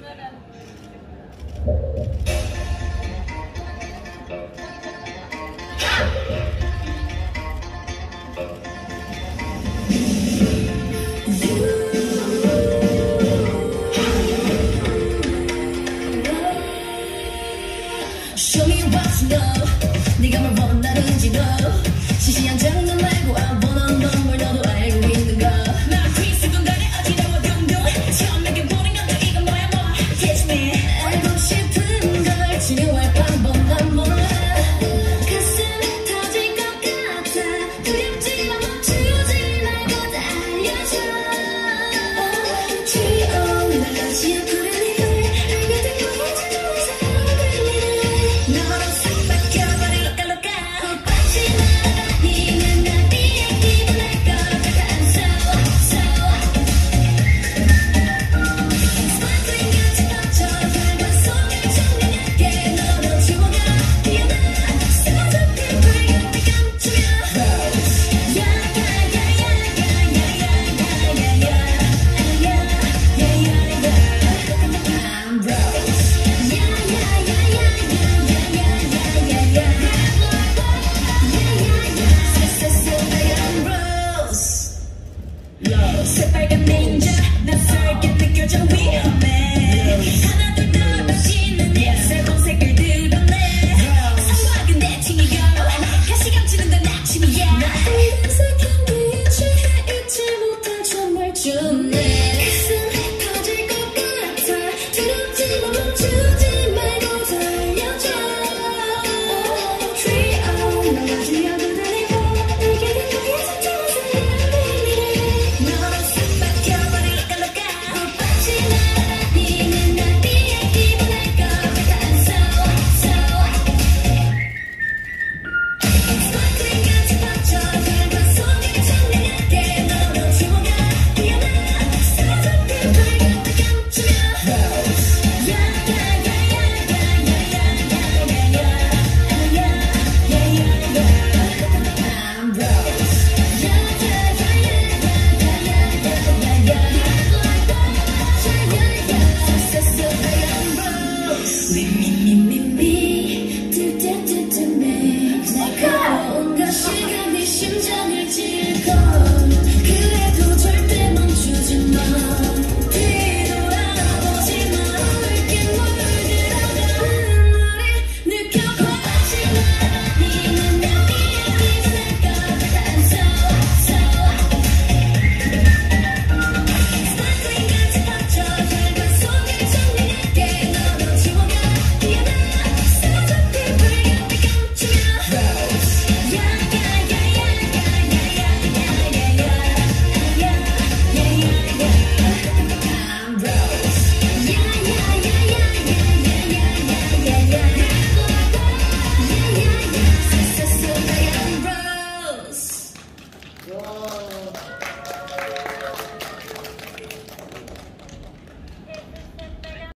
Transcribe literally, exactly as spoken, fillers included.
Show me what you know. 네가 뭘 원하는지도 시시한 장난 말고 I wanna know 뭘 너도 알고 있는 거. 나 퀴즈 공간에 어지러워 둥둥 처음 느껴보는 것도 이건 뭐야 뭐. Teach me. 알고 싶은 걸 증명할 방법 난 몰라. 가슴이 터질 것 같아. 두렵지만 멈추지 말고 달려줘. 귀여운 날 같이 아프려 네가 알게 된 거야 진정해서 너로 싹 바뀌어버릴 loca 꽃밭이 날아다니는 날 비행기 보낼 것 같아 I'm so so Sparkling 같이 뻗쳐 밟은 속에 청량하게 너로 지워가 뛰어나 사라져버린 빨간빛 감추며 I'm Rose 새빨간 닌자 낯설게 느껴져 위험해 하나둘 떨어지는 예술 공색을 드러내 성곽은 대칭이고 가시 감추는 건 아침이야 나의 색한 뒤에 취해 잊지 못할 정말 좋네